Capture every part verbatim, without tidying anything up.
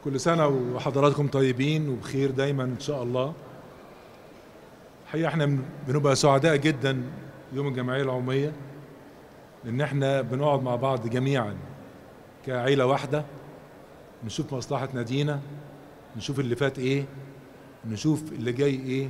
كل سنة وحضراتكم طيبين وبخير دايما إن شاء الله. الحقيقة احنا بنبقى سعداء جدا يوم الجمعية العمومية، لأن احنا بنقعد مع بعض جميعا كعيلة واحدة، نشوف مصلحة نادينا، نشوف اللي فات ايه، نشوف اللي جاي ايه.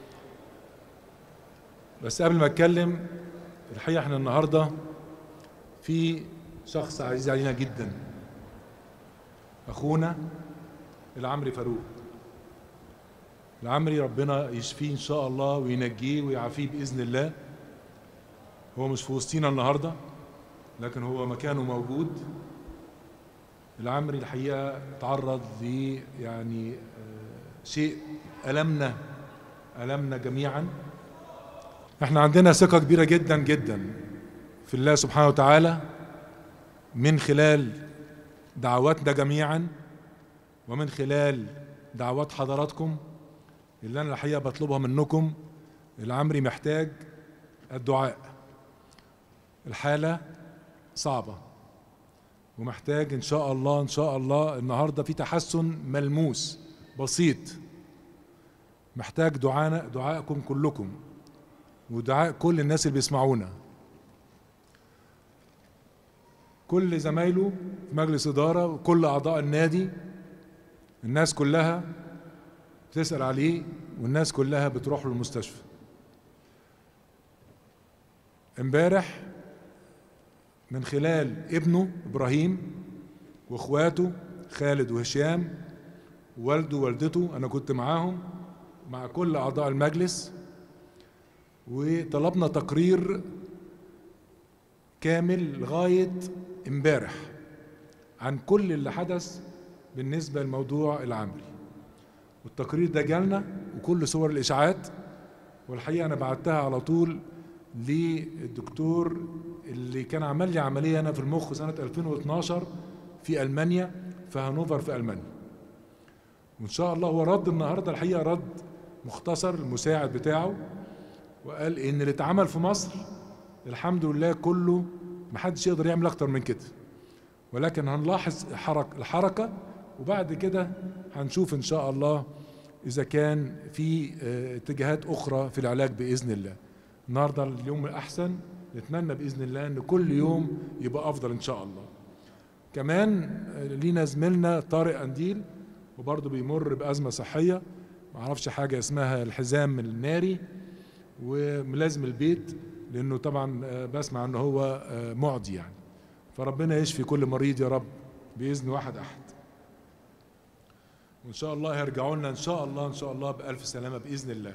بس قبل ما اتكلم، الحقيقة احنا النهاردة في شخص عزيز علينا جدا، أخونا العمري فاروق. العمري ربنا يشفيه إن شاء الله وينجيه ويعافيه بإذن الله. هو مش في وسطينا النهاردة، لكن هو مكانه موجود. العمري الحقيقة تعرض ل يعني شيء ألمنا ألمنا جميعا. احنا عندنا ثقة كبيرة جدا جدا في الله سبحانه وتعالى من خلال دعواتنا جميعا ومن خلال دعوات حضراتكم اللي انا الحقيقة بطلبها منكم. العمري محتاج الدعاء، الحالة صعبة ومحتاج ان شاء الله ان شاء الله النهاردة في تحسن ملموس بسيط. محتاج دعانا دعائكم كلكم ودعاء كل الناس اللي بيسمعونا، كل زمايله في مجلس إدارة وكل أعضاء النادي. الناس كلها بتسأل عليه والناس كلها بتروح له المستشفى. امبارح من خلال ابنه إبراهيم واخواته خالد وهشام ووالده ووالدته، أنا كنت معاهم مع كل أعضاء المجلس، وطلبنا تقرير كامل لغاية امبارح عن كل اللي حدث بالنسبة لموضوع العمري. والتقرير ده جالنا وكل صور الإشاعات، والحقيقة أنا بعتها على طول للدكتور اللي كان عمل لي عملية أنا في المخ سنة ألفين واثناشر في ألمانيا، في هانوفر في ألمانيا. وإن شاء الله هو رد النهاردة الحقيقة رد مختصر المساعد بتاعه، وقال إن اللي اتعمل في مصر الحمد لله كله محدش يقدر يعمل أكتر من كده، ولكن هنلاحظ حرك الحركة وبعد كده هنشوف إن شاء الله إذا كان في اتجاهات أخرى في العلاج بإذن الله. النهاردة اليوم الأحسن، نتمنى بإذن الله أن كل يوم يبقى أفضل إن شاء الله. كمان لينا زميلنا طارق أنديل وبرضه بيمر بأزمة صحية، معرفش حاجة اسمها الحزام الناري وملازم البيت، لأنه طبعا بسمع أنه هو معدي يعني. فربنا يشفي كل مريض يا رب بإذن واحد أحد، وإن شاء الله هيرجعوا لنا إن شاء الله إن شاء الله بألف سلامة بإذن الله.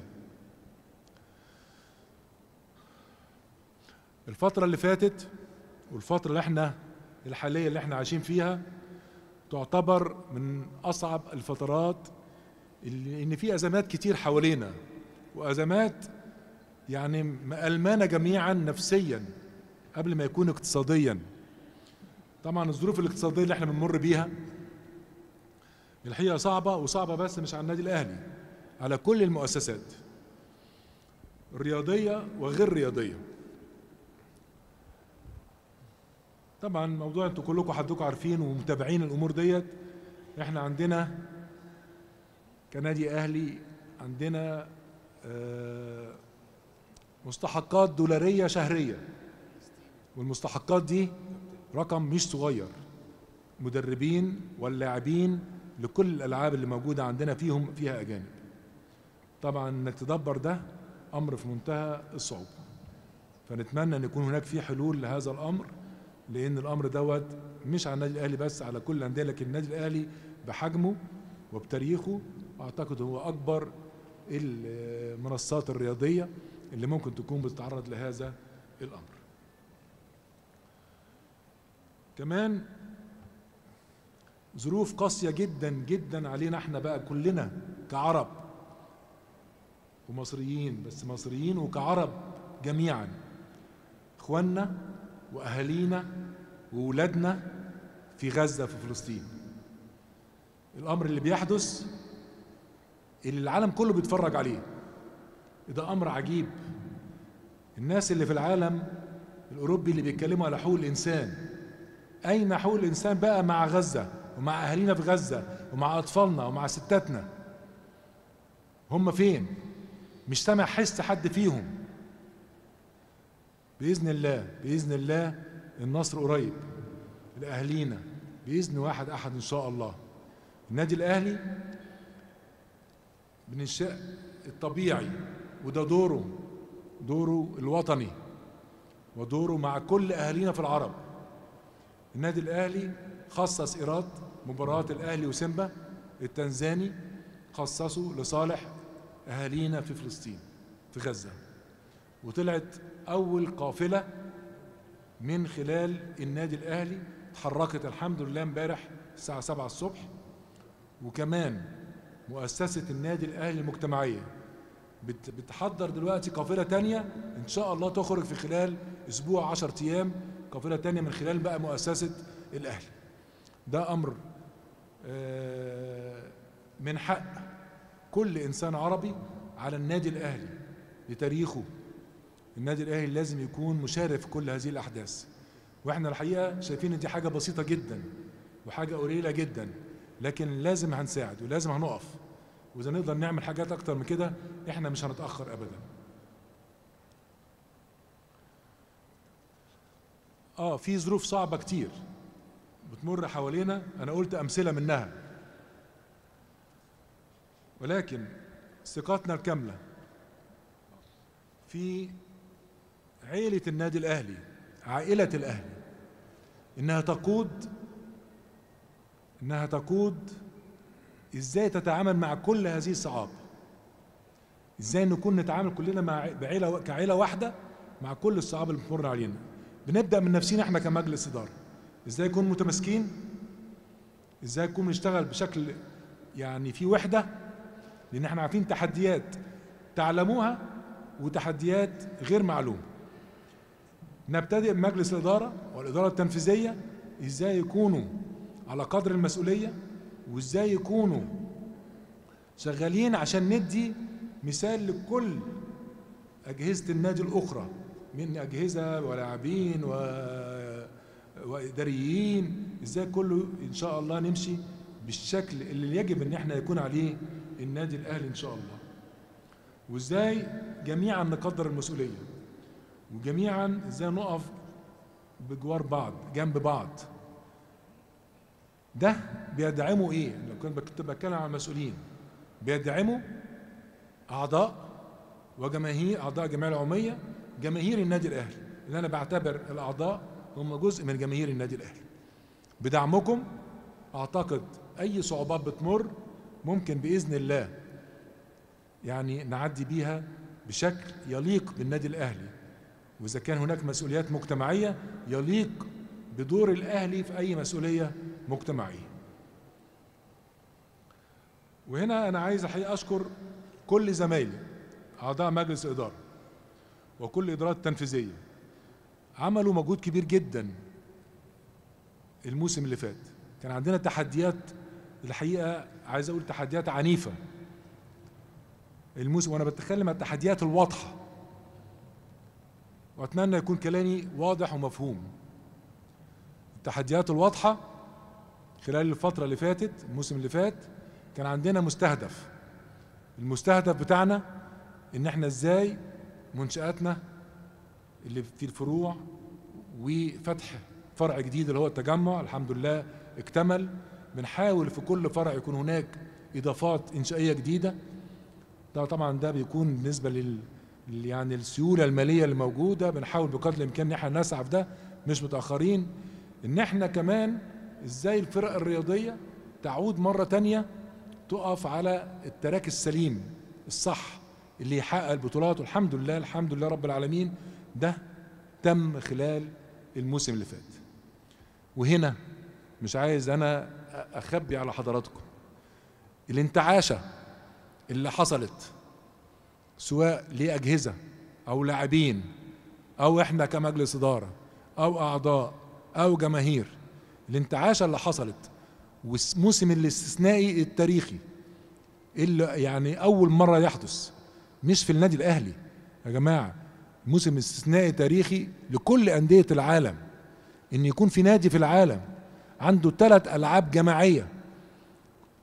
الفترة اللي فاتت والفترة اللي احنا الحالية اللي احنا عايشين فيها تعتبر من أصعب الفترات، اللي إن في أزمات كتير حوالينا، وأزمات يعني مألمانا جميعا نفسيا قبل ما يكون اقتصاديا. طبعا الظروف الاقتصادية اللي احنا بنمر بيها الحقيقة صعبة، وصعبة بس مش على النادي الأهلي، على كل المؤسسات الرياضية وغير رياضية. طبعا موضوع انتوا كلكم حدكم عارفين ومتابعين الأمور ديت. احنا عندنا كنادي أهلي عندنا آه مستحقات دولارية شهرية، والمستحقات دي رقم مش صغير. مدربين واللاعبين لكل الألعاب اللي موجودة عندنا فيهم فيها أجانب. طبعا انك تدبر ده أمر في منتهى الصعوبة، فنتمنى أن يكون هناك في حلول لهذا الأمر، لأن الأمر دوت مش على النادي الأهلي بس، على كل الأندية. لكن النادي الأهلي بحجمه وبتاريخه أعتقد هو أكبر المنصات الرياضية اللي ممكن تكون بتتعرض لهذا الأمر. كمان ظروف قاسية جدا جدا علينا احنا بقى كلنا كعرب ومصريين، بس مصريين وكعرب جميعا، اخواننا واهالينا وولادنا في غزة في فلسطين. الامر اللي بيحدث اللي العالم كله بيتفرج عليه ده امر عجيب. الناس اللي في العالم الاوروبي اللي بيتكلموا على حقوق الانسان، اين حقوق الانسان بقى مع غزة ومع اهالينا في غزة ومع اطفالنا ومع ستاتنا. هم فين؟ مش سامع حس حد فيهم. باذن الله باذن الله النصر قريب لاهالينا باذن واحد احد ان شاء الله. النادي الاهلي من الشيء الطبيعي، وده دوره دوره الوطني ودوره مع كل اهالينا في العرب. النادي الاهلي خصص ايراد مباراة الاهلي وسيمبا التنزاني، خصصه لصالح اهالينا في فلسطين في غزة، وطلعت اول قافلة من خلال النادي الاهلي اتحركت الحمد لله امبارح الساعة سبعة الصبح. وكمان مؤسسة النادي الاهلي المجتمعية بتحضر دلوقتي قافلة تانية ان شاء الله تخرج في خلال اسبوع عشر ايام، قافلة تانية من خلال بقى مؤسسة الاهلي. ده امر من حق كل انسان عربي على النادي الاهلي لتاريخه. النادي الاهلي لازم يكون مشارك في كل هذه الاحداث، واحنا الحقيقة شايفين ان دي حاجة بسيطة جدا وحاجة قليلة جدا، لكن لازم هنساعد ولازم هنقف، واذا نقدر نعمل حاجات اكتر من كده احنا مش هنتأخر ابدا. اه في ظروف صعبة كتير بتمر حوالينا، انا قلت امثلة منها، ولكن ثقتنا الكاملة في عائلة النادي الاهلي، عائلة الاهلي، انها تقود انها تقود ازاي تتعامل مع كل هذه الصعاب، ازاي نكون نتعامل كلنا مع بعيلة كعيلة واحدة مع كل الصعاب اللي بتمر علينا. بنبدأ من نفسنا احنا كمجلس إدارة، ازاي نكون متماسكين، ازاي نكون نشتغل بشكل يعني في وحدة، لان احنا عارفين تحديات تعلموها وتحديات غير معلومة. نبتدئ بمجلس الإدارة والإدارة التنفيذية ازاي يكونوا على قدر المسؤولية، وازاي يكونوا شغالين عشان ندي مثال لكل أجهزة النادي الأخرى من أجهزة ولاعبين و... وإداريين، ازاي كله إن شاء الله نمشي بالشكل اللي يجب إن احنا يكون عليه النادي الأهلي إن شاء الله، وازاي جميعا نقدر المسؤولية، وجميعا ازاي نقف بجوار بعض جنب بعض. ده بيدعموا ايه؟ لو كنت بتكلم عن المسؤولين، بيدعموا اعضاء وجماهير، اعضاء الجمعيه العموميه، جماهير النادي الاهلي، اللي انا بعتبر الاعضاء هم جزء من جماهير النادي الاهلي. بدعمكم اعتقد اي صعوبات بتمر ممكن باذن الله يعني نعدي بيها بشكل يليق بالنادي الاهلي، واذا كان هناك مسؤوليات مجتمعيه يليق بدور الاهلي في اي مسؤوليه مجتمعيه. وهنا انا عايز الحقيقه اشكر كل زمايلي اعضاء مجلس الاداره وكل الادارات التنفيذيه، عملوا مجهود كبير جدا الموسم اللي فات. كان عندنا تحديات الحقيقه، عايز اقول تحديات عنيفه الموسم، وانا بتكلم عن التحديات الواضحه، واتمنى يكون كلامي واضح ومفهوم. التحديات الواضحه خلال الفتره اللي فاتت، الموسم اللي فات كان عندنا مستهدف. المستهدف بتاعنا ان احنا ازاي منشآتنا اللي في الفروع وفتح فرع جديد اللي هو التجمع الحمد لله اكتمل، بنحاول في كل فرع يكون هناك اضافات انشائيه جديده. ده طبعا ده بيكون بالنسبه لل يعني السيوله الماليه اللي موجوده، بنحاول بقدر الامكان ان احنا نسعى في ده، مش متاخرين. ان احنا كمان ازاي الفرق الرياضيه تعود مره تانيه تقف على التراك السليم الصح اللي يحقق البطولات، والحمد لله الحمد لله رب العالمين ده تم خلال الموسم اللي فات. وهنا مش عايز انا اخبي على حضراتكم الانتعاشه اللي حصلت سواء لأجهزة او لاعبين او احنا كمجلس اداره او اعضاء او جماهير. الانتعاشه اللي حصلت والموسم الاستثنائي التاريخي اللي يعني اول مره يحدث مش في النادي الاهلي يا جماعه، موسم استثنائي تاريخي لكل انديه العالم، ان يكون في نادي في العالم عنده ثلاث العاب جماعيه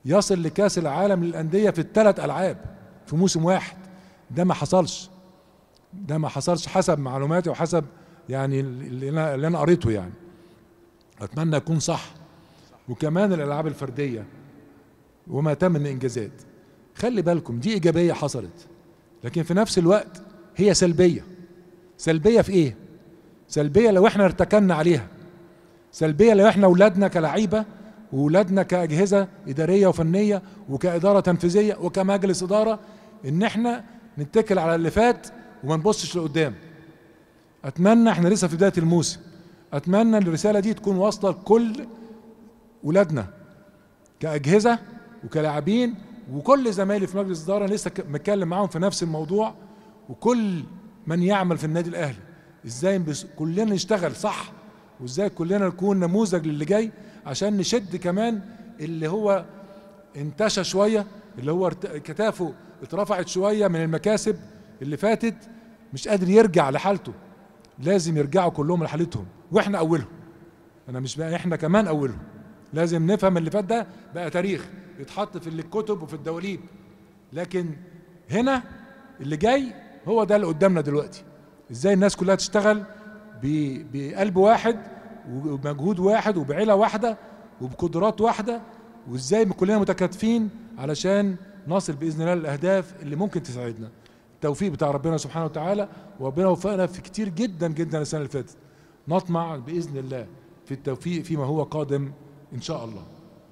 يصل لكاس العالم للأندية في الثلاث ألعاب في موسم واحد. ده ما حصلش، ده ما حصلش حسب معلوماتي وحسب يعني اللي أنا, اللي أنا قريته يعني. أتمنى يكون صح. وكمان الألعاب الفردية وما تم من إنجازات، خلي بالكم دي إيجابية حصلت، لكن في نفس الوقت هي سلبية. سلبية في إيه؟ سلبية لو إحنا ارتكلنا عليها، سلبية لو إحنا أولادنا كلعيبة وولادنا كأجهزة إدارية وفنية وكإدارة تنفيذية وكمجلس إدارة، إن إحنا نتكل على اللي فات وما نبصش لقدام. أتمنى، إحنا لسه في بداية الموسم، أتمنى الرسالة دي تكون واصلة لكل ولادنا كأجهزة وكلاعبين، وكل زمايلي في مجلس الإدارة لسه متكلم معاهم في نفس الموضوع، وكل من يعمل في النادي الأهلي إزاي كلنا نشتغل صح، وإزاي كلنا نكون نموذج للي جاي، عشان نشد كمان اللي هو انتشى شوية، اللي هو كتافه اترفعت شوية من المكاسب اللي فاتت، مش قادر يرجع لحالته. لازم يرجعوا كلهم لحالتهم، واحنا اولهم. انا مش بقى احنا كمان اولهم. لازم نفهم اللي فات ده بقى تاريخ يتحط في الكتب وفي الدواليب، لكن هنا اللي جاي هو ده اللي قدامنا دلوقتي. ازاي الناس كلها تشتغل بقلب واحد وبمجهود واحد وبعيلة واحدة وبقدرات واحدة، وازاي كلنا متكاتفين علشان نصل بإذن الله للأهداف اللي ممكن تساعدنا. التوفيق بتاع ربنا سبحانه وتعالى، وربنا وفقنا في كتير جدا جدا السنة اللي فاتت. نطمع بإذن الله في التوفيق فيما هو قادم إن شاء الله.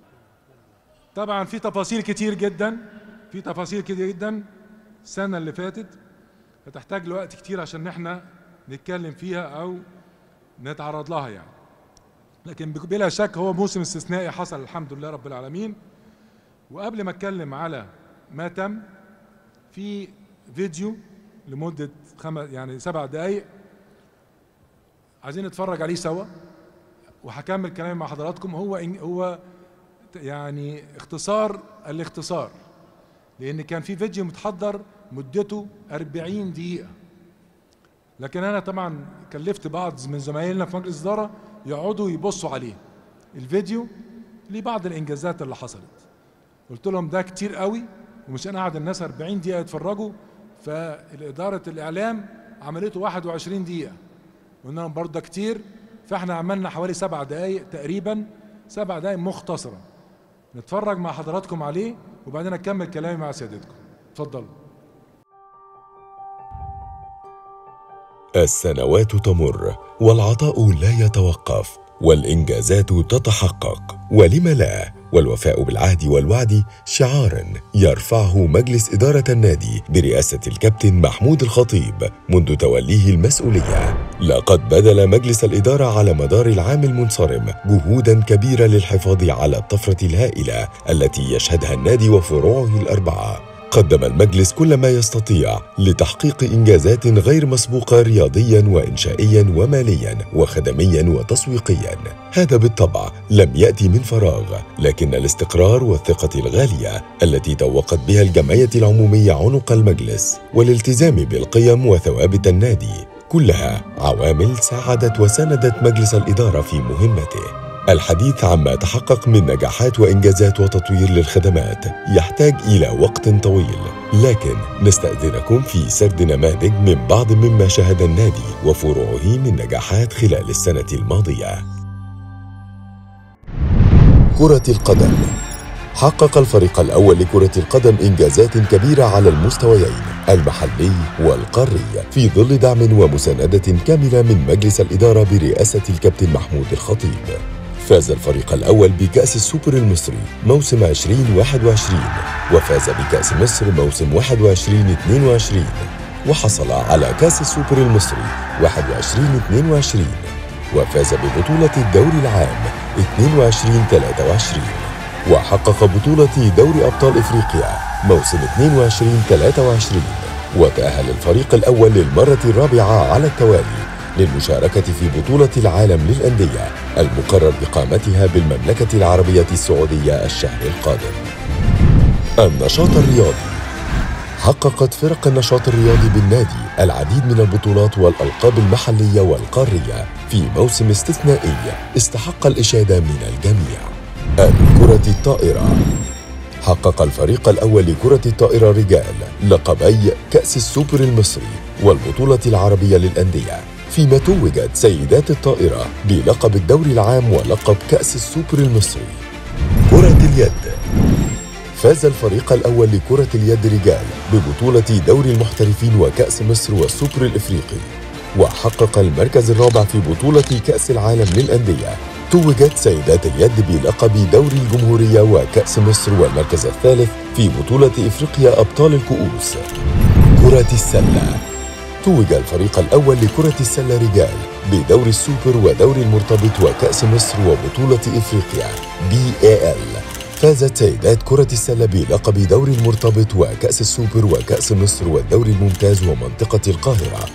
طبعا في تفاصيل كتير جدا، في تفاصيل كتير جدا السنة اللي فاتت هتحتاج لوقت كتير عشان احنا نتكلم فيها أو نتعرض لها يعني. لكن بلا شك هو موسم استثنائي حصل الحمد لله رب العالمين. وقبل ما اتكلم على ما تم، في فيديو لمدة خمس يعني سبع دقايق عايزين نتفرج عليه سوا، وهكمل كلامي مع حضراتكم. هو هو يعني اختصار الاختصار، لأن كان في فيديو متحضر مدته أربعين دقيقة، لكن أنا طبعا كلفت بعض من زمايلنا في مجلس الإدارة يقعدوا يبصوا عليه الفيديو لبعض الإنجازات اللي حصلت. قلت لهم ده كتير قوي ومش أنا قاعد الناس أربعين دقيقة يتفرجوا، فالإدارة الإعلام عملته واحد وعشرين دقيقة، قلنا لهم برضه ده كتير، فاحنا عملنا حوالي سبع دقايق تقريبا، سبع دقايق مختصرة نتفرج مع حضراتكم عليه وبعدين أكمل كلامي مع سيادتكم. اتفضلوا. السنوات تمر والعطاء لا يتوقف والإنجازات تتحقق، ولم لا؟ والوفاء بالعهد والوعد شعار يرفعه مجلس إدارة النادي برئاسة الكابتن محمود الخطيب منذ توليه المسؤولية. لقد بذل مجلس الإدارة على مدار العام المنصرم جهوداً كبيرة للحفاظ على الطفرة الهائلة التي يشهدها النادي وفروعه الأربعة. قدم المجلس كل ما يستطيع لتحقيق إنجازات غير مسبوقة رياضياً وإنشائياً ومالياً وخدمياً وتسويقياً. هذا بالطبع لم يأتي من فراغ، لكن الاستقرار والثقة الغالية التي توقت بها الجمعية العمومية عنق المجلس والالتزام بالقيم وثوابت النادي كلها عوامل ساعدت وساندت مجلس الإدارة في مهمته. الحديث عما تحقق من نجاحات وإنجازات وتطوير للخدمات يحتاج إلى وقت طويل، لكن نستأذنكم في سرد نماذج من بعض مما شهد النادي وفروعه من نجاحات خلال السنة الماضية. كرة القدم. حقق الفريق الأول لكرة القدم إنجازات كبيرة على المستويين المحلي والقاري في ظل دعم ومساندة كاملة من مجلس الإدارة برئاسة الكابتن محمود الخطيب. فاز الفريق الأول بكأس السوبر المصري موسم عشرين واحد وعشرين، وفاز بكأس مصر موسم واحد وعشرين اثنين وعشرين، وحصل على كأس السوبر المصري واحد وعشرين اثنين وعشرين، وفاز ببطولة الدوري العام اثنين وعشرين ثلاثة وعشرين، وحقق بطولة دوري أبطال إفريقيا موسم اثنين وعشرين ثلاثة وعشرين، وتأهل الفريق الأول للمرة الرابعة على التوالي للمشاركة في بطولة العالم للأندية المقرر إقامتها بالمملكة العربية السعودية الشهر القادم. النشاط الرياضي. حققت فرق النشاط الرياضي بالنادي العديد من البطولات والألقاب المحلية والقارية في موسم استثنائي استحق الإشادة من الجميع. الكرة الطائرة. حقق الفريق الأول لكرة الطائرة رجال لقبي كأس السوبر المصري والبطولة العربية للأندية، فيما توجت سيدات الطائرة بلقب الدوري العام ولقب كأس السوبر المصري. كرة اليد، فاز الفريق الأول لكرة اليد رجال ببطولة دوري المحترفين وكأس مصر والسوبر الإفريقي، وحقق المركز الرابع في بطولة كأس العالم للأندية. توجت سيدات اليد بلقب دوري الجمهورية وكأس مصر والمركز الثالث في بطولة إفريقيا أبطال الكؤوس. كرة السلة، توج الفريق الأول لكرة السلة رجال بدوري السوبر ودوري المرتبط وكأس مصر وبطولة إفريقيا بي إيه إل. فازت سيدات كرة السلة بلقب دوري المرتبط وكأس السوبر وكأس مصر والدوري الممتاز ومنطقة القاهرة.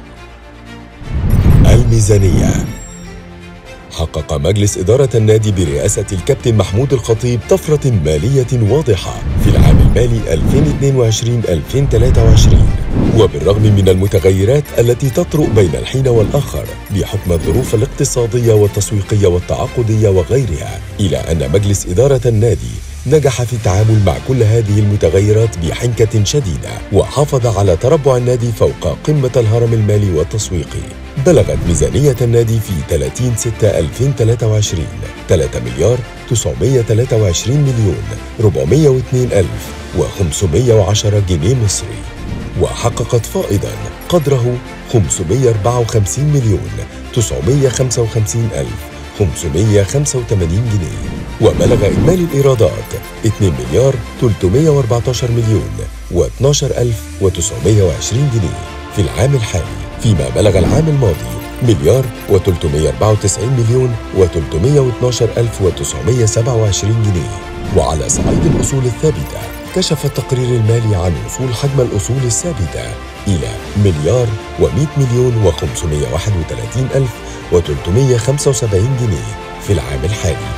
الميزانية، حقق مجلس إدارة النادي برئاسة الكابتن محمود الخطيب طفرة مالية واضحة في العام المالي ألفين واثنين وعشرين ألفين وثلاثة وعشرين، وبالرغم من المتغيرات التي تطرأ بين الحين والآخر بحكم الظروف الاقتصادية والتسويقية والتعاقدية وغيرها، إلى أن مجلس إدارة النادي نجح في التعامل مع كل هذه المتغيرات بحنكة شديدة، وحافظ على تربع النادي فوق قمة الهرم المالي والتسويقي. بلغت ميزانية النادي في ثلاثين ستة ألفين وثلاثة وعشرين ثلاثة مليار تسعمائة وثلاثة وعشرين مليون أربعمائة واثنين ألف وخمسمائة وعشرة جنيه مصري، وحققت فائضاً قدره خمسمائة وأربعة وخمسين مليون تسعمائة وخمسة وخمسين ألف وخمسمائة وخمسة وثمانين جنيه، وبلغ إجمالي الإيرادات اثنين مليار ثلاثمائة وأربعة عشر مليون واثني عشر ألف وتسعمائة وعشرين جنيه في العام الحالي، فيما بلغ العام الماضي مليار وثلاثمائة وأربعة وتسعين مليون وثلاثمائة واثني عشر ألف وتسعمائة وسبعة وعشرين جنيه. وعلى صعيد الأصول الثابتة، كشف التقرير المالي عن وصول حجم الأصول الثابتة إلى مليار ومئة مليون وخمسمائة وواحد وثلاثين ألف وثلاثمائة وخمسة وسبعين جنيه في العام الحالي.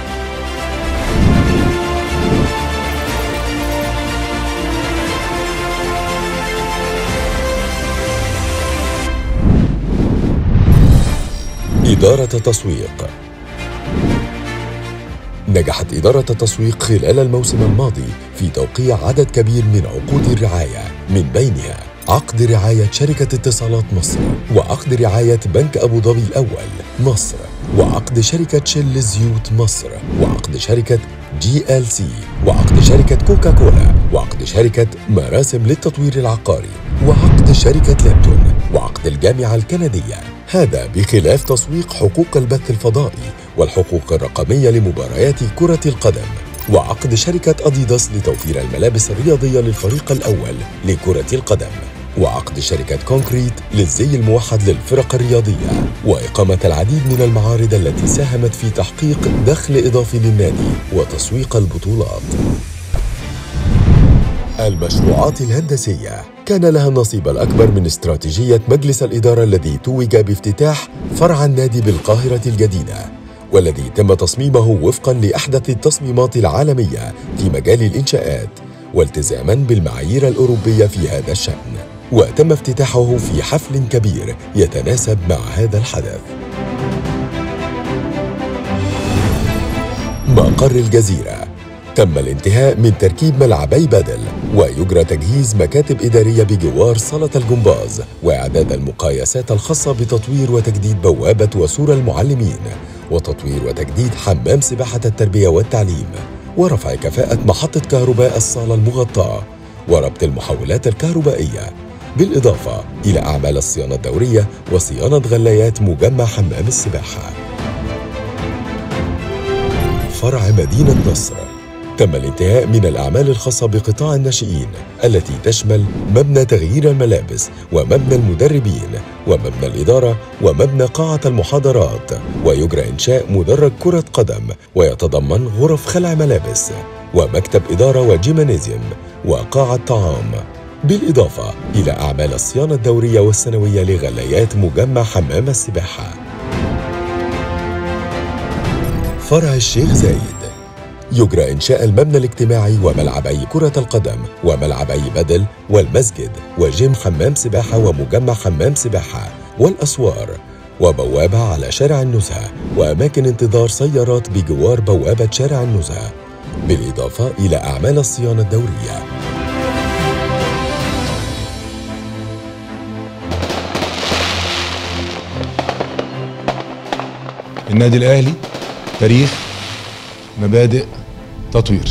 إدارة التسويق، نجحت إدارة التسويق خلال الموسم الماضي في توقيع عدد كبير من عقود الرعاية، من بينها عقد رعاية شركة اتصالات مصر، وعقد رعاية بنك أبو ظبي الأول مصر، وعقد شركة شل زيوت مصر، وعقد شركة جي إل سي، وعقد شركة كوكاكولا، وعقد شركة مراسم للتطوير العقاري، وعقد شركة ليبتون، وعقد الجامعة الكندية. هذا بخلاف تسويق حقوق البث الفضائي والحقوق الرقمية لمباريات كرة القدم، وعقد شركة أديداس لتوفير الملابس الرياضية للفريق الأول لكرة القدم، وعقد شركة كونكريت للزي الموحد للفرق الرياضية، وإقامة العديد من المعارض التي ساهمت في تحقيق دخل إضافي للنادي وتسويق البطولات. المشروعات الهندسية، كان لها النصيب الأكبر من استراتيجية مجلس الإدارة الذي توج بافتتاح فرع النادي بالقاهرة الجديدة، والذي تم تصميمه وفقاً لأحدث التصميمات العالمية في مجال الإنشاءات والتزاماً بالمعايير الأوروبية في هذا الشأن، وتم افتتاحه في حفل كبير يتناسب مع هذا الحدث. مقر الجزيرة، تم الانتهاء من تركيب ملعبي بدل، ويجرى تجهيز مكاتب إدارية بجوار صالة الجمباز، وإعداد المقايسات الخاصة بتطوير وتجديد بوابة وسور المعلمين، وتطوير وتجديد حمام سباحة التربية والتعليم، ورفع كفاءة محطة كهرباء الصالة المغطاة، وربط المحولات الكهربائية، بالإضافة إلى أعمال الصيانة الدورية وصيانة غلايات مجمع حمام السباحة. فرع مدينة نصر، تم الانتهاء من الأعمال الخاصة بقطاع الناشئين التي تشمل مبنى تغيير الملابس ومبنى المدربين ومبنى الإدارة ومبنى قاعة المحاضرات، ويجرى إنشاء مدرج كرة قدم ويتضمن غرف خلع ملابس ومكتب إدارة وجيمنازيوم وقاعة طعام، بالإضافة إلى أعمال الصيانة الدورية والسنوية لغلايات مجمع حمام السباحة. فرع الشيخ زايد، يجرى إنشاء المبنى الاجتماعي وملعبي كرة القدم وملعبي بدل والمسجد وجيم حمام سباحة ومجمع حمام سباحة والأسوار، وبوابة على شارع النزهة، وأماكن انتظار سيارات بجوار بوابة شارع النزهة، بالإضافة إلى أعمال الصيانة الدورية. النادي الأهلي تاريخ، مبادئ، تطوير.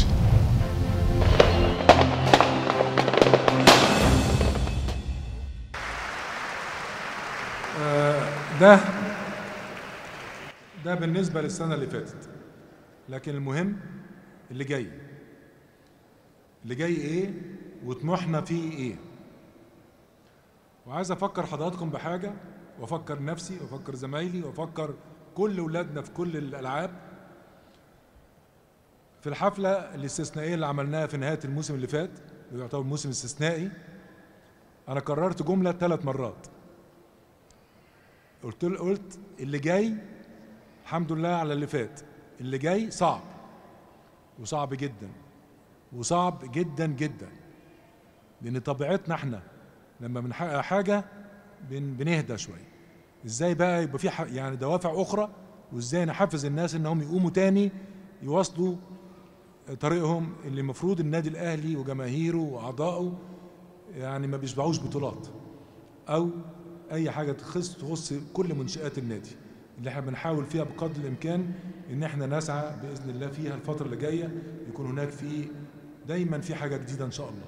ده ده بالنسبة للسنة اللي فاتت، لكن المهم اللي جاي. اللي جاي ايه وطموحنا فيه ايه. وعايز افكر حضراتكم بحاجة، وافكر نفسي وافكر زمايلي وافكر كل ولادنا في كل الالعاب. في الحفلة الاستثنائية اللي عملناها في نهاية الموسم اللي فات، اللي يعتبر موسم استثنائي، انا كررت جملة ثلاث مرات. قلت قلت اللي جاي الحمد لله على اللي فات، اللي جاي صعب وصعب جدا وصعب جدا جدا، لان طبيعتنا احنا لما بنحقق حاجه بن بنهدى شويه. ازاي بقى يبقى في يعني دوافع اخرى، وازاي نحفز الناس انهم يقوموا تاني يواصلوا طريقهم اللي المفروض النادي الاهلي وجماهيره واعضائه يعني ما بيشبعوش بطولات او اي حاجه تخص تخص كل منشآت النادي، اللي احنا بنحاول فيها بقدر الامكان ان احنا نسعى باذن الله فيها الفتره اللي جايه يكون هناك في دايما في حاجه جديده ان شاء الله.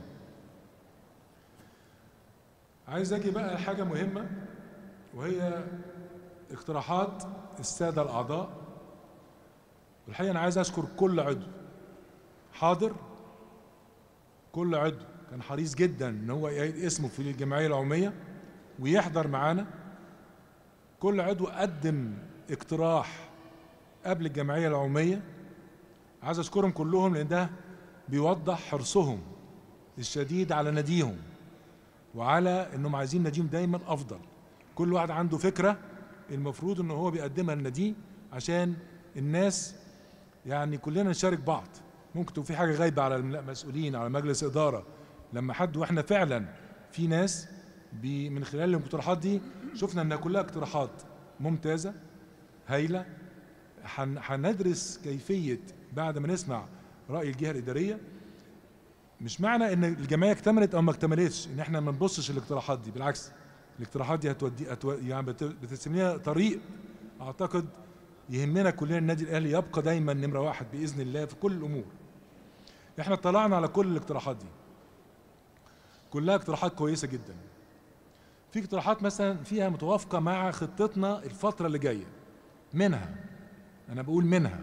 عايز اجي بقى حاجه مهمه، وهي اقتراحات الساده الاعضاء. والحقيقه انا عايز اشكر كل عضو حاضر، كل عضو كان حريص جدا ان هو يعيد اسمه في الجمعيه العموميه ويحضر معانا. كل عضو قدم اقتراح قبل الجمعيه العموميه. عايز اشكرهم كلهم، لان ده بيوضح حرصهم الشديد على ناديهم وعلى انهم عايزين ناديهم دايما افضل. كل واحد عنده فكره المفروض ان هو بيقدمها للنادي عشان الناس يعني كلنا نشارك بعض. ممكن تكون في حاجه غايبه على المسؤولين، على مجلس اداره، لما حد واحنا فعلا في ناس من خلال الاقتراحات دي شفنا انها كلها اقتراحات ممتازه هايله. هندرس كيفيه بعد ما نسمع راي الجهه الاداريه. مش معنى ان الجمعيه اكتملت او ما اكتملتش ان احنا ما نبصش الاقتراحات دي، بالعكس الاقتراحات دي هتودي أتو... يعني بترسم لنا طريق اعتقد يهمنا كلنا. النادي الاهلي يبقى دايما نمره واحد باذن الله في كل الامور. احنا اطلعنا على كل الاقتراحات دي، كلها اقتراحات كويسه جدا. في اقتراحات مثلا فيها متوافقه مع خطتنا الفتره اللي جايه، منها انا بقول منها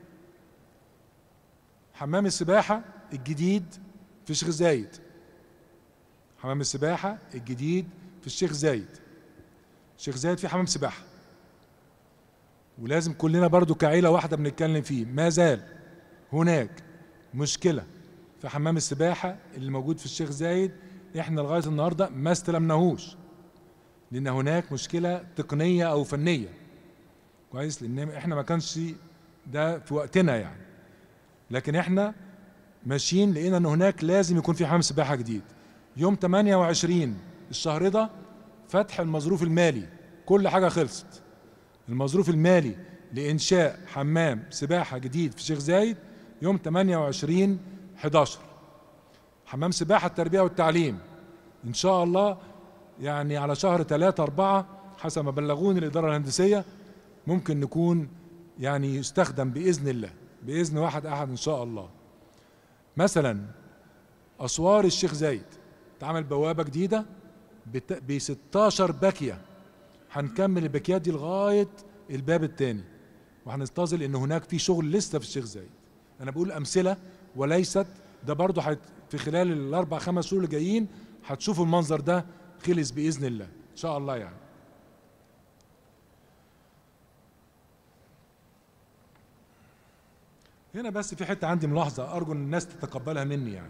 حمام السباحه الجديد في الشيخ زايد. حمام السباحه الجديد في الشيخ زايد. الشيخ زايد فيه حمام سباحه، ولازم كلنا برضو كعيله واحده بنتكلم فيه. ما زال هناك مشكله في حمام السباحه اللي موجود في الشيخ زايد، احنا لغايه النهارده ما استلمناهوش، لان هناك مشكله تقنيه او فنيه. كويس، لان احنا ما كانش ده في وقتنا يعني، لكن احنا ماشيين لقينا ان هناك لازم يكون في حمام سباحه جديد. يوم ثمانية وعشرين الشهر ده فتح المظروف المالي، كل حاجه خلصت. المظروف المالي لانشاء حمام سباحه جديد في الشيخ زايد يوم ثمانية وعشرين حداشر. حمام سباحه التربيه والتعليم ان شاء الله يعني على شهر ثلاثة أربعة حسب ما بلغوني الاداره الهندسيه، ممكن نكون يعني يستخدم باذن الله، باذن واحد احد ان شاء الله. مثلا اسوار الشيخ زايد اتعمل بوابه جديده ب ستاشر باكيه، هنكمل الباكيات دي لغايه الباب الثاني، وهننتظر ان هناك في شغل لسه في الشيخ زايد. انا بقول امثله وليست ده، برضه في خلال الاربع خمس شهور اللي جايين هتشوفوا المنظر ده خلص باذن الله ان شاء الله. يعني هنا بس في حته عندي ملاحظه ارجو ان الناس تتقبلها مني. يعني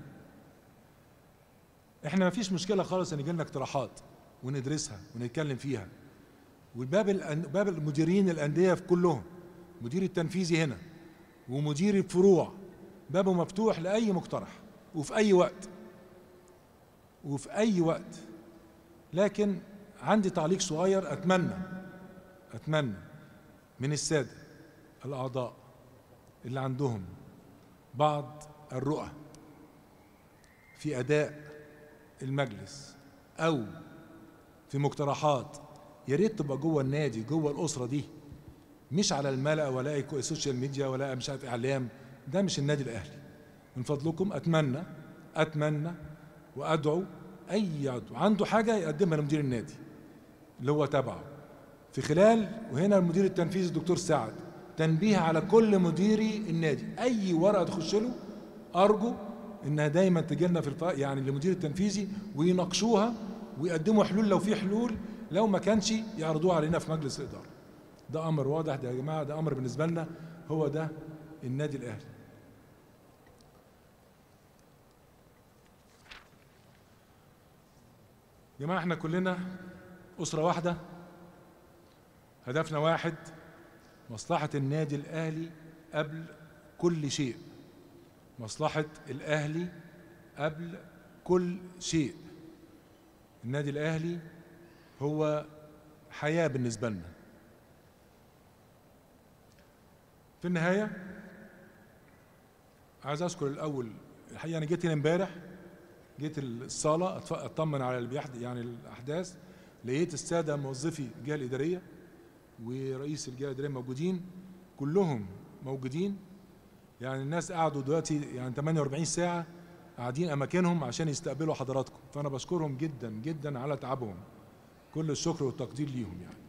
احنا ما فيش مشكله خالص ان يجي لنا اقتراحات وندرسها ونتكلم فيها، وباب باب المديرين الانديه في كلهم، مدير التنفيذي هنا ومدير الفروع بابه مفتوح لاي مقترح وفي اي وقت وفي اي وقت. لكن عندي تعليق صغير، اتمنى اتمنى من الساده الاعضاء اللي عندهم بعض الرؤى في أداء المجلس أو في مقترحات، يا ريت تبقى جوه النادي، جوه الأسرة دي، مش على الملأ ولا السوشيال ميديا ولا مش عارف إعلام. ده مش النادي الأهلي. من فضلكم أتمنى أتمنى وأدعو أي عضو عنده حاجة يقدمها لمدير النادي اللي هو تبعه في خلال، وهنا المدير التنفيذي الدكتور سعد، تنبيه على كل مديري النادي، أي ورقة تخش له أرجو إنها دايما تجي لنا في الف... يعني للمدير التنفيذي ويناقشوها ويقدموا حلول لو في حلول، لو ما كانش يعرضوها علينا في مجلس الإدارة. ده أمر واضح ده يا جماعة، ده أمر بالنسبة لنا، هو ده النادي الأهلي. يا جماعة احنا كلنا أسرة واحدة، هدفنا واحد، مصلحة النادي الأهلي قبل كل شيء، مصلحة الأهلي قبل كل شيء. النادي الأهلي هو حياة بالنسبة لنا. في النهاية عايز أذكر الأول، الحقيقة أنا جيت هنا امبارح، جيت الصالة أطمن على اللي بيحدث يعني الأحداث، لقيت السادة موظفي الجهة الإدارية ورئيس الجهة الإدارية موجودين، كلهم موجودين. يعني الناس قعدوا دلوقتي يعني ثمانية وأربعين ساعة قاعدين أماكنهم عشان يستقبلوا حضراتكم، فأنا بشكرهم جدا جدا على تعبهم، كل الشكر والتقدير ليهم يعني.